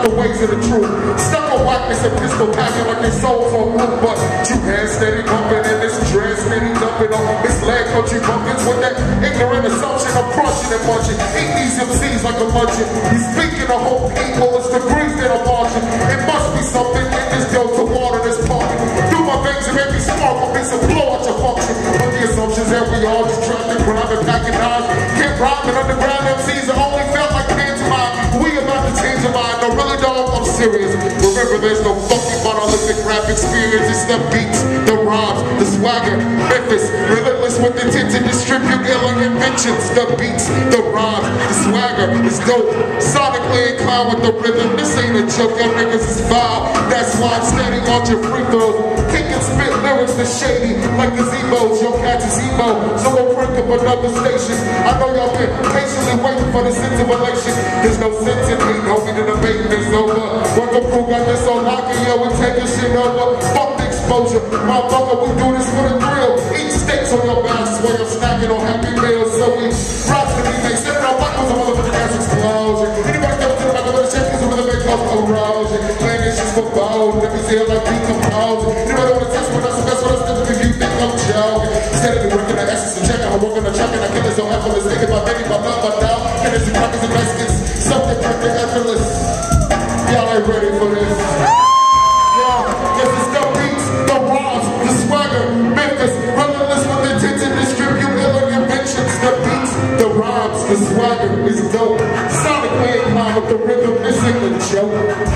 the ways of the truth. Stuck on whackness and pistol packing like their souls on root. But you hands steady bumping and this dress steady dumping on misled country bumpkins with that ignorant assumption of crunching and munching. Eat these MCs like a luncheon. You speaking to whole people, it's the grief that I'm marching. It must be something in this dough to water this parking. Through my veins and make me sparkle, be some blow out your function. But the assumptions that we all just trying to grind and packing knives. Can't rhyme and underground MCs that only felt like pantomime. We about to change your mind, no really dog, I'm serious. Remember there's no fucking monolithic rap experience. It's the beats, the rhymes, the swagger, Memphis, relentless with intent to distribute iller inventions. The beats, the rhymes, the swagger is dope. Sonically inclined with the rhythm. This ain't a joke, y'all niggas is foul. That's why I'm standing on your free throws. Kick and spit lyrics to shady like the Zebos. Your catch is emo, so we'll crank up another station. I know y'all been patiently waiting for the sense of elation. There's no sense in me, homie, the debate is over. What the crew got this on lock and yeah, we taking shit over. Fuck the exposure, motherfucker, we do this for the thrill. Eat steaks on your back, swear you're snacking on Happy Meals. So we rise to be made, sitting on what was a motherfucking ass explosion. Anybody come to the back of the champions with a big cause erosion. Playing issues for bold, let me see it like decomposing. Anybody wanna test with us, the best for us, if you think I'm joking. Steady working the essence and checking, I'm working the chucking, I kill it so effortless. Thinking about baby, my love, my doubt. And it's the crackers and Mexicans, something freaking effortless. Y'all ain't ready for this. Yeah, this is the beats, the rhymes, the swagger, Memphis, relentless with intent to distribute iller inventions. The beats, the rhymes, the swagger is dope. Sonically inclined with the rhythm, this ain't a joke.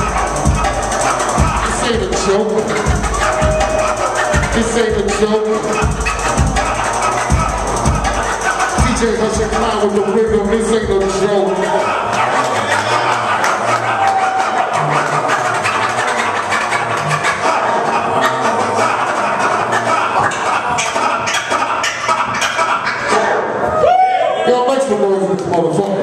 This ain't a joke. This ain't a joke. DJ Hush inclined with the rhythm, this ain't a joke. Yo, make some noise with this motherfucker.